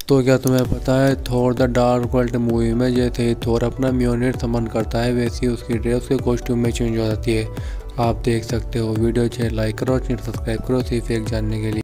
तो क्या तुम्हें पता है Thor the dark world movie में जैसे ही थोर अपना म्योनिर समन करता है वैसे ही उसकी ड्रेस उसके कॉस्ट्यूम में चेंज हो जाती है। आप देख सकते हो। वीडियो अच्छे लाइक करो और चैनल सब्सक्राइब करो इसी फैक्ट जानने के लिए।